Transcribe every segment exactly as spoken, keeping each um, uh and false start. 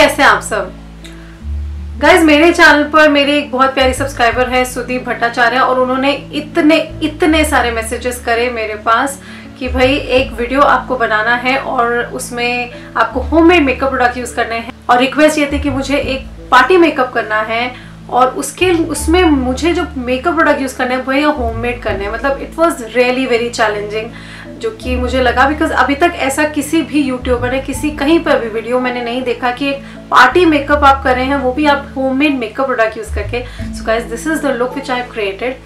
कैसे हैं आप सब गाइज। मेरे चैनल पर मेरे एक बहुत प्यारी सब्सक्राइबर है सुदीप भट्टाचार्य, और उन्होंने इतने इतने सारे मैसेजेस करे मेरे पास कि भाई एक वीडियो आपको बनाना है और उसमें आपको होममेड मेकअप प्रोडक्ट यूज करने हैं, और रिक्वेस्ट ये थी कि मुझे एक पार्टी मेकअप करना है और उसके उसमें मुझे जो मेकअप प्रोडक्ट यूज करने हैं वही होममेड करने हैं। मतलब it was really very challenging, जो कि मुझे लगा बिकॉज अभी तक ऐसा किसी भी यूट्यूबर ने किसी कहीं पर भी वीडियो मैंने नहीं देखा कि एक पार्टी मेकअप आप कर रहे हैं, वो भी आप होममेड मेकअप प्रोडक्ट यूज करके। So guys this is the look which I have created.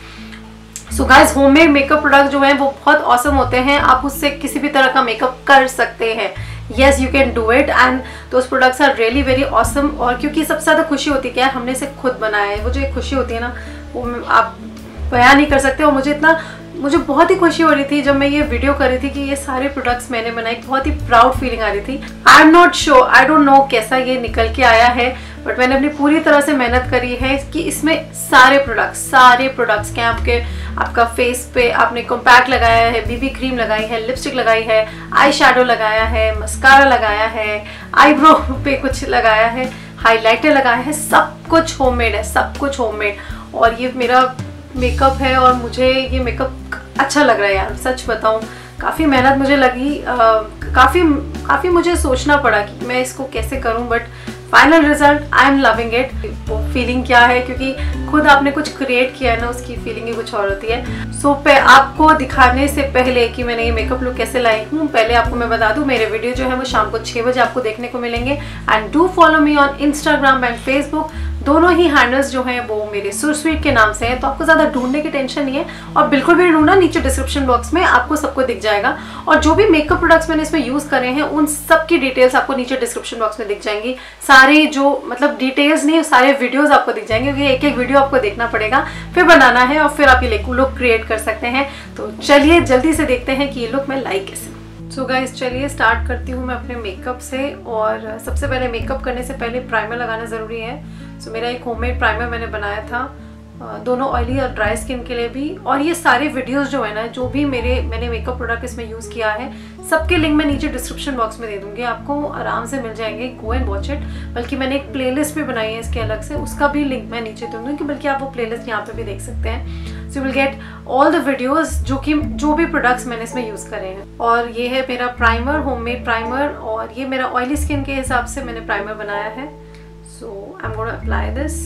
So guys homemade makeup product जो है वो बहुत ऑसम होते हैं, आप उससे किसी भी तरह का मेकअप कर सकते हैं। Yes you can do it and those products are really very awesome. और क्योंकि सबसे ज़्यादा खुशी होती क्या है, हमने इसे खुद बनाया है, वो जो एक खुशी होती है ना वो आप बयान नहीं कर सकते। और मुझे इतना मुझे बहुत ही खुशी हो रही थी जब मैं ये वीडियो कर रही थी कि ये सारे प्रोडक्ट्स मैंने बनाए, बहुत ही प्राउड फीलिंग आ रही थी। I am not sure, I don't know कैसा ये निकल के आया है, बट मैंने अपनी पूरी तरह से मेहनत करी है कि इसमें सारे प्रोडक्ट्स सारे प्रोडक्ट्स क्या आपके आपका फेस पे आपने कॉम्पैक्ट लगाया है, बीबी क्रीम लगाई है, लिपस्टिक लगाई है, आई शेडो लगाया है, मस्कारा लगाया है, आईब्रो पे कुछ लगाया है, हाईलाइटर लगाया है, सब कुछ होममेड है, सब कुछ होममेड। और ये मेरा मेकअप है और मुझे ये मेकअप अच्छा लग रहा है यार, सच बताऊं काफ़ी मेहनत मुझे लगी, काफ़ी काफ़ी मुझे सोचना पड़ा कि मैं इसको कैसे करूं, but final result I am loving it. वो फीलिंग क्या है, क्योंकि खुद आपने कुछ क्रिएट किया है ना, उसकी फीलिंग ही कुछ और होती है। सो so, पे आपको दिखाने से पहले कि मैंने ये मेकअप लुक कैसे लाई हूँ, पहले आपको मैं बता दूँ मेरे वीडियो जो है वो शाम को छः बजे आपको देखने को मिलेंगे। And do follow me on Instagram and Facebook, दोनों ही हैंडल्स जो हैं वो मेरे सुरस्वीट के नाम से हैं, तो आपको ज़्यादा ढूंढने की टेंशन नहीं है। और बिल्कुल भी ढूंढना, नीचे डिस्क्रिप्शन बॉक्स में आपको सबको दिख जाएगा। और जो भी मेकअप प्रोडक्ट्स मैंने इसमें यूज़ करे हैं उन सब की डिटेल्स आपको नीचे डिस्क्रिप्शन बॉक्स में दिख जाएंगी। सारे जो मतलब डिटेल्स नहीं, सारे वीडियोज़ आपको दिख जाएंगे, क्योंकि एक एक वीडियो आपको देखना पड़ेगा, फिर बनाना है और फिर आप ये लुक क्रिएट कर सकते हैं। तो चलिए जल्दी से देखते हैं कि ये लुक मैं लाइक कैसे। सो गाइस चलिए स्टार्ट करती हूँ मैं अपने मेकअप से। और सबसे पहले मेकअप करने से पहले प्राइमर लगाना ज़रूरी है। सो so, मेरा एक होममेड प्राइमर मैंने बनाया था, दोनों ऑयली और ड्राई स्किन के लिए भी। और ये सारे वीडियोस जो है ना, जो भी मेरे मैंने मेकअप प्रोडक्ट इसमें यूज़ किया है, सबके लिंक मैं नीचे डिस्क्रिप्शन बॉक्स में दे दूँगी, आपको आराम से मिल जाएंगे। Go and watch it. बल्कि मैंने एक प्लेलिस्ट भी बनाई है इसके अलग से, उसका भी लिंक मैं नीचे दे दूँगी, बल्कि आप वो प्लेलिस्ट यहाँ पे भी देख सकते हैं। So will get all the videos जो कि जो भी प्रोडक्ट्स मैंने इसमें यूज़ करे हैं। और ये है मेरा प्राइमर, होममेड प्राइमर, और ये मेरा ऑयली स्किन के हिसाब से मैंने प्राइमर बनाया है। So I am gonna apply this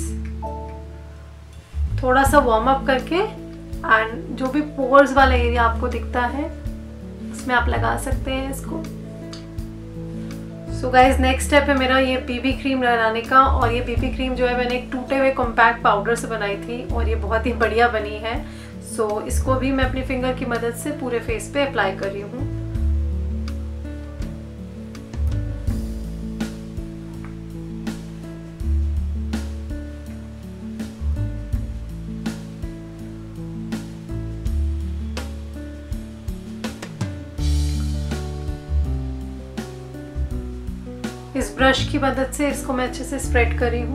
थोड़ा सा वार्म अप करके, एंड जो भी पोर्स वाला एरिया आपको दिखता है उसमें आप लगा सकते हैं इसको। सो गाइज नेक्स्ट स्टेप है मेरा ये बीबी क्रीम लगाने का। और ये बीबी क्रीम जो है मैंने एक टूटे हुए कॉम्पैक्ट पाउडर से बनाई थी और ये बहुत ही बढ़िया बनी है। सो so, इसको भी मैं अपनी फिंगर की मदद से पूरे फेस पे अप्लाई कर रही हूँ। इस ब्रश की मदद से इसको मैं अच्छे से स्प्रेड कर रही हूँ।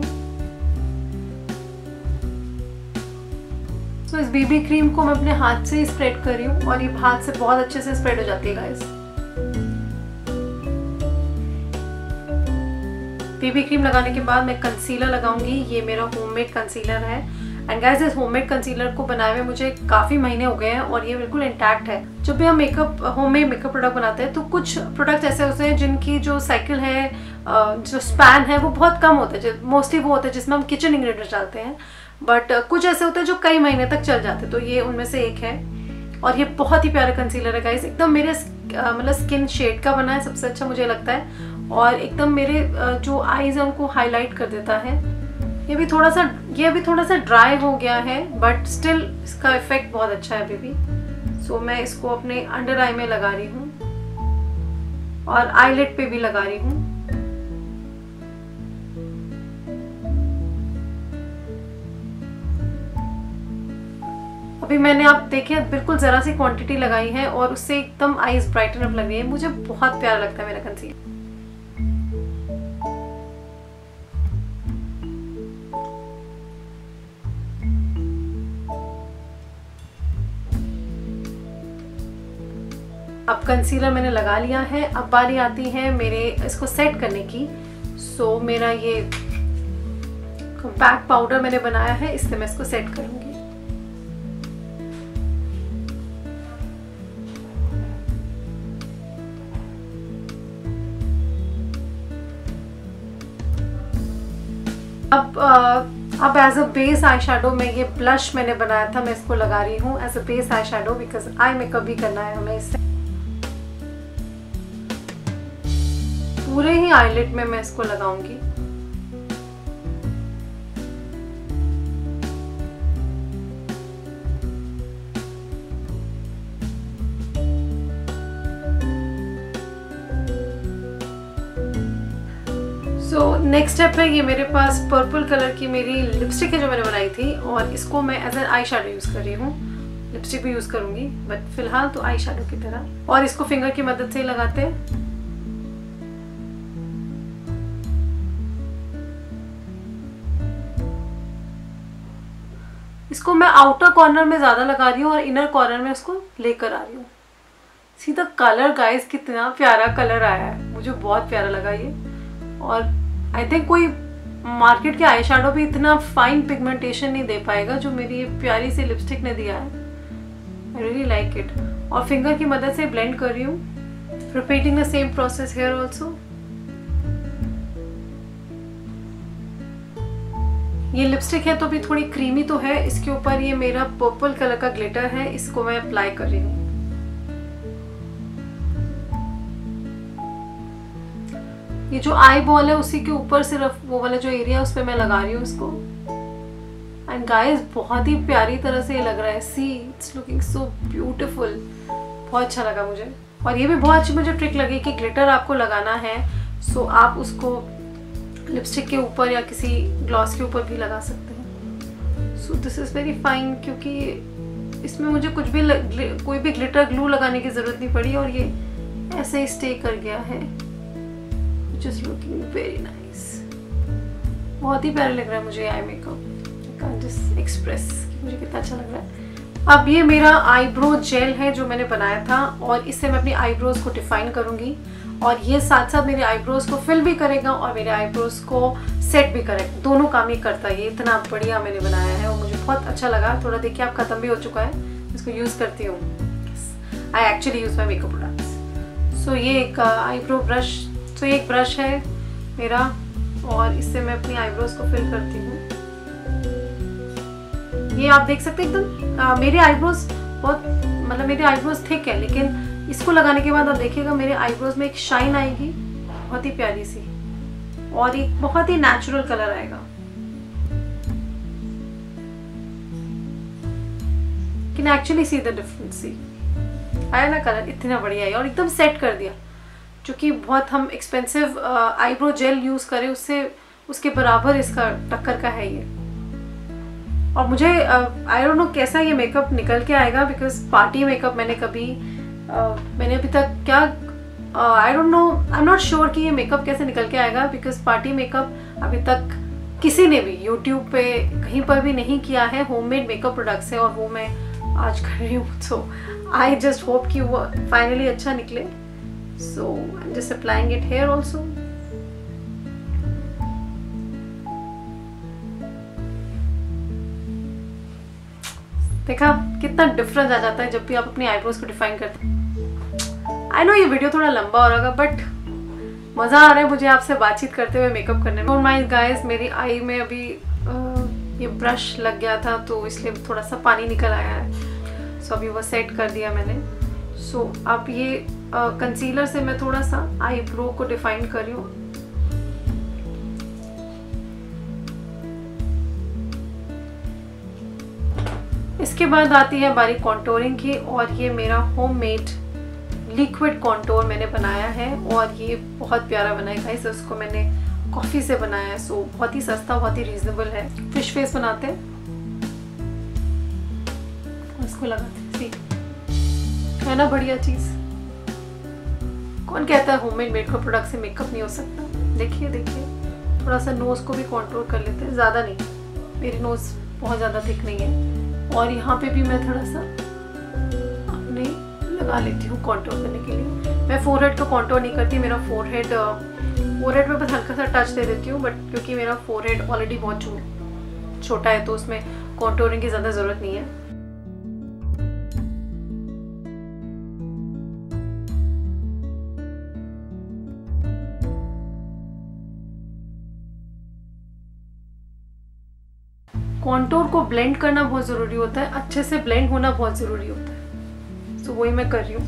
तो इस बीबी क्रीम को मैं अपने हाथ से ही स्प्रेड कर रही हूँ और ये हाथ से बहुत अच्छे से स्प्रेड हो जाती है गाइस। बीबी क्रीम लगाने के बाद मैं कंसीलर लगाऊंगी। ये मेरा होममेड कंसीलर है। एंड गाइस इस होममेड कंसीलर को बनाए हुए मुझे काफ़ी महीने हो गए हैं और ये बिल्कुल इंटैक्ट है। जब भी हम मेकअप होममेड मेकअप प्रोडक्ट बनाते हैं तो कुछ प्रोडक्ट्स ऐसे होते हैं जिनकी जो साइकिल है, जो स्पैन है, वो बहुत कम होता है। मोस्टली वो होता है जिसमें हम किचन इंग्रेडिएंट्स डालते हैं, बट कुछ ऐसे होते हैं जो कई महीने तक चल जाते हैं। तो ये उनमें से एक है। और ये बहुत ही प्यारा कंसीलर है गाइस, एकदम मेरे मतलब स्किन शेड का बना है, सबसे अच्छा मुझे लगता है। और एकदम मेरे जो आईज है उनको हाईलाइट कर देता है। ये भी थोड़ा सा ये अभी थोड़ा सा ड्राई हो गया है, बट स्टिल इसका इफेक्ट बहुत अच्छा है अभी भी। सो so, मैं इसको अपने अंडर आई में लगा रही हूँ और आईलिड पे भी लगा रही हूँ। अभी मैंने आप देखिए बिल्कुल ज़रा सी क्वांटिटी लगाई है और उससे एकदम आईज ब्राइटन अप लग रही है। मुझे बहुत प्यारा लगता है मेरा कंसीलर। अब कंसीलर मैंने लगा लिया है। अब बारी आती है मेरे इसको सेट करने की। सो so, मेरा ये कॉम्पैक्ट पाउडर मैंने बनाया है, इससे मैं इसको सेट करूंगी। अब अब as a base eye shadow में ये ब्लश मैंने बनाया था, मैं इसको लगा रही हूँ as a base eye shadow, because eye makeup भी करना है हमें इससे। पूरे ही आईलिड में मैं इसको लगाऊंगी। सो नेक्स्ट स्टेप है, ये मेरे पास पर्पल कलर की मेरी लिपस्टिक है जो मैंने बनाई थी, और इसको मैं as an eye shadow use कर रही हूँ। लिपस्टिक भी यूज़ करूँगी बट फिलहाल तो आई शेडो की तरह, और इसको फिंगर की मदद से ही लगाते हैं। इसको मैं आउटर कॉर्नर में ज़्यादा लगा रही हूँ और इनर कॉर्नर में उसको लेकर आ रही हूँ। सीधा कलर गाइस, कितना प्यारा कलर आया है, मुझे बहुत प्यारा लगा ये। और आई थिंक कोई मार्केट के आई शेडो भी इतना फाइन पिगमेंटेशन नहीं दे पाएगा जो मेरी ये प्यारी सी लिपस्टिक ने दिया है। I really like it. और फिंगर की मदद से ब्लेंड कर रही हूँ, repeating the same process here also. ये लिपस्टिक है तो भी थोड़ी क्रीमी तो है। इसके ऊपर ये मेरा पर्पल कलर का ग्लिटर है, इसको मैं अप्लाई कर रही हूँ। ये जो आई बॉल है उसी के ऊपर सिर्फ वो वाला जो एरिया उस पर मैं लगा रही हूँ इसको। एंड गाइस बहुत ही प्यारी तरह से ये लग रहा है। See it's looking so beautiful, बहुत अच्छा लगा मुझे। और ये भी बहुत अच्छी मुझे ट्रिक लगी कि ग्लिटर आपको लगाना है, सो आप उसको लिपस्टिक के ऊपर या किसी ग्लॉस के ऊपर भी लगा सकते हैं। So this is very fine, क्योंकि इसमें मुझे कुछ भी लग, कोई भी ग्लिटर ग्लू लगाने की ज़रूरत नहीं पड़ी, और ये ऐसे ही स्टे कर गया है। जस्ट लुकिंग वेरी नाइस, बहुत ही प्यारा लग रहा है मुझे eye makeup. I just express मुझे कितना अच्छा लग रहा है। अब ये मेरा आईब्रो जेल है जो मैंने बनाया था, और इससे मैं अपनी आईब्रोज को डिफाइन करूँगी, और ये साथ साथ मेरे आईब्रोज को फिल भी करेगा और मेरे आईब्रोज को सेट भी करेगा। दोनों काम ही करता है। ये इतना बढ़िया मैंने बनाया है और मुझे बहुत अच्छा लगा। थोड़ा देखिए आप, ख़त्म भी हो चुका है, इसको यूज़ करती हूँ। I actually use my makeup products. So ये एक आईब्रो ब्रश, तो ये एक ब्रश है मेरा, और इससे मैं अपनी आईब्रोज को फिल करती हूँ। ये आप देख सकते हैं एकदम मेरे आईब्रोज बहुत, मतलब मेरे आईब्रोज थिक है, लेकिन इसको लगाने के बाद आप देखिएगा मेरे आईब्रोज में एक शाइन आएगी बहुत ही प्यारी सी, और एक बहुत ही नेचुरल कलर आएगा। Can actually see the difference. See आया ना कलर, इतना बढ़िया है, और एकदम सेट कर दिया। क्योंकि बहुत हम एक्सपेंसिव आईब्रो जेल यूज़ करें उससे उसके बराबर इसका टक्कर का है ये। और मुझे आई डोंट नो कैसा ये मेकअप निकल के आएगा, बिकॉज पार्टी मेकअप मैंने कभी uh, मैंने अभी तक क्या I don't know, I am not sure कि ये मेकअप कैसे निकल के आएगा, बिकॉज पार्टी मेकअप अभी तक किसी ने भी यूट्यूब पे कहीं पर भी नहीं किया है। होममेड मेकअप प्रोडक्ट्स है और वो मैं आज कर रही हूँ। सो आई जस्ट होप कि वो फाइनली अच्छा निकले। So I'm just applying it here also. देखा कितना डिफरेंस आ जाता है जब भी आप अपनी आईब्रोज को डिफाइन करते हैं। आई नो ये वीडियो थोड़ा लंबा हो रहा होगा, बट मज़ा आ रहा है मुझे आपसे बातचीत करते हुए मेकअप करने में। और माय गाइस, मेरी आई में अभी आ, ये ब्रश लग गया था तो इसलिए थोड़ा सा पानी निकल आया है। सो so, अभी वो सेट कर दिया मैंने। सो so, अब ये कंसीलर uh, से मैं थोड़ा सा आईब्रो को डिफाइन कर रही हूँ। इसके बाद आती है बारी कॉन्टोरिंग की, और ये मेरा होममेड लिक्विड कॉन्टोर मैंने बनाया है, और ये बहुत प्यारा बना है गाइस। इसको मैंने कॉफ़ी से बनाया है। सो बहुत ही सस्ता, बहुत ही रीजनेबल है। फिश फेस बनाते हैं, इसको लगाते हैं। सी है ना बढ़िया चीज़। कौन कहता है होममेड मेकअप प्रोडक्ट से मेकअप नहीं हो सकता। देखिए देखिए, थोड़ा सा नोज़ को भी कंट्रोल कर लेते हैं, ज़्यादा नहीं, मेरी नोज़ बहुत ज़्यादा थिक नहीं है। और यहाँ पे भी मैं थोड़ा सा अपने लगा लेती हूँ कंट्रोल करने के लिए। मैं फोरहेड को कंट्रोल नहीं करती, मेरा फोरहेड फोरहेड में बस हल्का सा टच दे देती हूँ, बट क्योंकि मेरा फोरहेड ऑलरेडी बहुत छोटा है तो उसमें कॉन्टोरिंग की ज़्यादा ज़रूरत नहीं है। कॉन्टोर को ब्लेंड करना बहुत ज़रूरी होता है, अच्छे से ब्लेंड होना बहुत ज़रूरी होता है, तो वही मैं कर रही हूँ।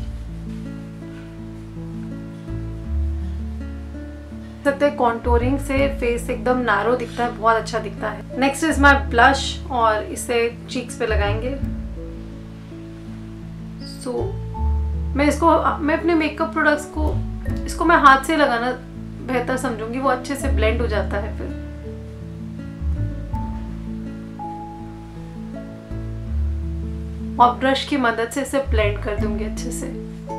सकते कॉन्टोरिंग से फेस एकदम नैरो दिखता है, बहुत अच्छा दिखता है। नेक्स्ट इज माय ब्लश, और इसे चीक्स पे लगाएंगे। सो so, मैं इसको मैं अपने मेकअप प्रोडक्ट्स को इसको मैं हाथ से लगाना बेहतर समझूंगी, वो अच्छे से ब्लेंड हो जाता है फिर। और ब्रश की मदद से इसे ब्लेंड कर दूंगी अच्छे से।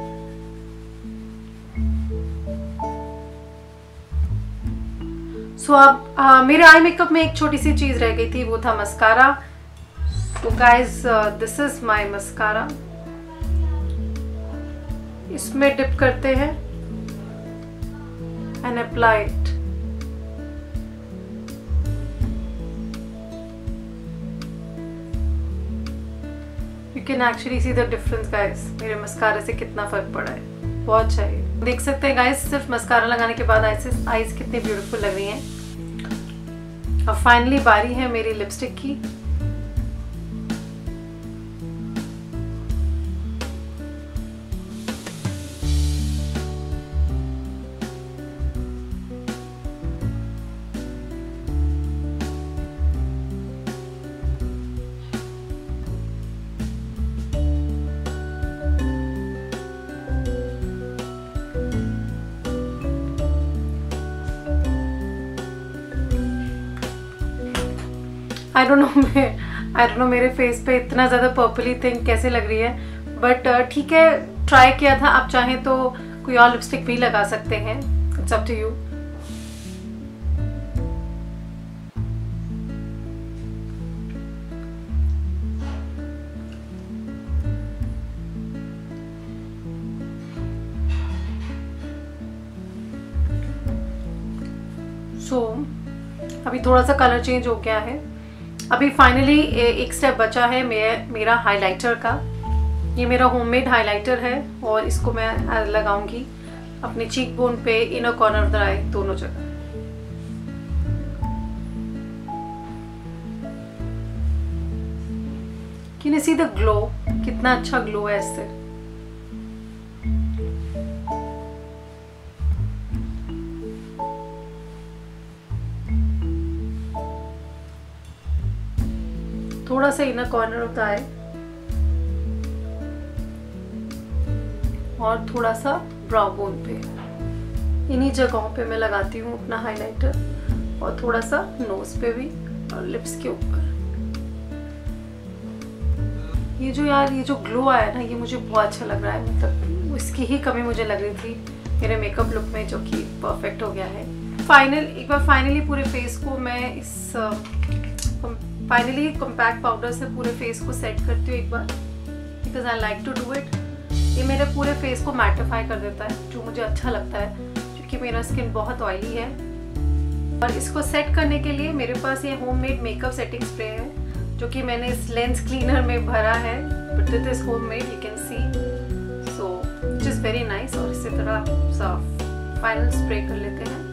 सो so, अब uh, मेरे आई मेकअप में एक छोटी सी चीज रह गई थी, वो था मस्कारा। तो guys this is my mascara, इसमें डिप करते हैं and apply it. You can actually see the difference guys, मेरे मस्कारा से कितना फर्क पड़ा है, बहुत अच्छा है। देख सकते हैं गाइस, सिर्फ मस्कारा लगाने के बाद आईज आईज कितनी ब्यूटीफुल लग रही हैं। अब फाइनली बारी है मेरी लिपस्टिक की। आई डोंट नो मैं आई डोंट नो मेरे फेस पे इतना ज़्यादा पर्पली थिंग कैसे लग रही है, बट ठीक है, ट्राई किया था। आप चाहें तो कोई और लिपस्टिक भी लगा सकते हैं, इट्स अप टू यू। सो अभी थोड़ा सा कलर चेंज हो गया है। अभी फाइनली एक स्टेप बचा है मे, मेरा हाइलाइटर का। ये मेरा होममेड हाइलाइटर है और इसको मैं लगाऊंगी अपने चीक बोन पे, inner corner of the eye, दोनों जगह। Can you see the glow, कितना अच्छा ग्लो है इससे। थोड़ा सा इनर कॉर्नर होता है और थोड़ा सा ब्राउ बोन पे, इन्हीं जगहों पे मैं लगाती हूँ अपना हाइलाइटर, और थोड़ा सा नोज पे भी और लिप्स के ऊपर। ये जो यार ये जो ग्लो आया ना, ये मुझे बहुत अच्छा लग रहा है, मतलब इसकी ही कमी मुझे लग रही थी मेरे मेकअप लुक में, जो कि परफेक्ट हो गया है। फाइनल एक बार फाइनली पूरे फेस को मैं इस फाइनली कॉम्पैक्ट पाउडर से पूरे फेस को सेट करती हूँ एक बार, because I like to do it. ये मेरे पूरे फेस को मैटिफाई कर देता है, जो मुझे अच्छा लगता है, क्योंकि मेरा स्किन बहुत ऑयली है। और इसको सेट करने के लिए मेरे पास ये होममेड मेकअप सेटिंग स्प्रे है, जो कि मैंने इस लेंस क्लीनर में भरा है, but it is homemade, you can see, so which is very nice. और इसी तरह सा फाइनल स्प्रे कर लेते हैं।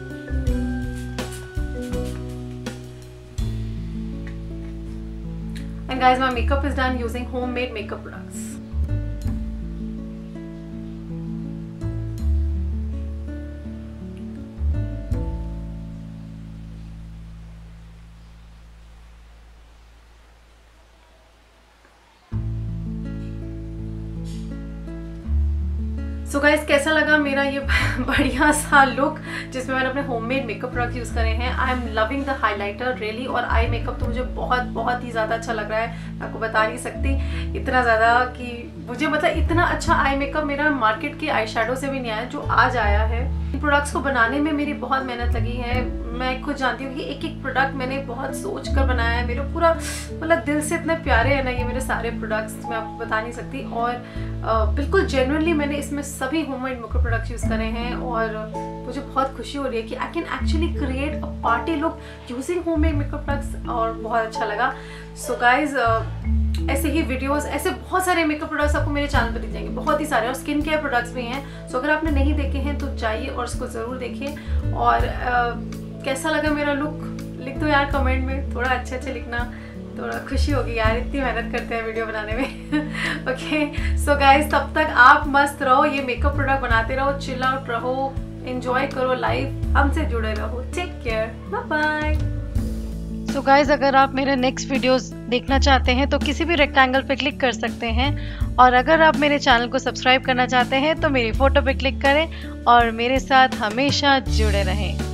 And guys, my makeup is done using homemade makeup products. So so guys, कैसा लगा मेरा ये बढ़िया सा लुक जिसमें मैंने अपने होममेड मेकअप प्रोडक्ट यूज़ करे हैं। I am loving the highlighter really, और आई मेकअप तो मुझे बहुत बहुत ही ज़्यादा अच्छा लग रहा है। आपको बता नहीं सकती इतना ज़्यादा कि मुझे मतलब इतना अच्छा आई मेकअप मेरा मार्केट के आई शेडो से भी नहीं आया जो आज आया है। इन प्रोडक्ट्स को बनाने में मेरी बहुत मेहनत लगी है। मैं खुद जानती हूँ कि एक एक प्रोडक्ट मैंने बहुत सोच कर बनाया है। मेरे पूरा मतलब दिल से इतने प्यारे हैं ना ये मेरे सारे प्रोडक्ट्स, मैं आपको बता नहीं सकती। और आ, बिल्कुल जेन्युइनली मैंने इसमें सभी होममेड मेकअप प्रोडक्ट्स यूज़ करे हैं और मुझे बहुत खुशी हो रही है कि I can actually create a party look using homemade makeup products और बहुत अच्छा लगा। सो गाइज ऐसे ही वीडियोस, ऐसे बहुत सारे मेकअप प्रोडक्ट्स आपको मेरे चैनल पर दिख जाएंगे, बहुत ही सारे, और स्किन केयर प्रोडक्ट्स भी हैं। सो अगर आपने नहीं देखे हैं तो जाइए और उसको ज़रूर देखिए। और uh, कैसा लगा मेरा लुक लिख दो यार कमेंट में, थोड़ा अच्छे अच्छे लिखना, थोड़ा खुशी होगी यार, इतनी मेहनत करते हैं वीडियो बनाने में। ओके सो गाइज तब तक आप मस्त रहो, ये मेकअप प्रोडक्ट बनाते रहो, चिल आउट रहो, एंजॉय करो लाइफ, हमसे जुड़े रहो। Take care, bye bye. So guys अगर आप मेरे नेक्स्ट वीडियोस देखना चाहते हैं तो किसी भी रेक्टेंगल पे क्लिक कर सकते हैं, और अगर आप मेरे चैनल को सब्सक्राइब करना चाहते हैं तो मेरी फ़ोटो पे क्लिक करें और मेरे साथ हमेशा जुड़े रहें।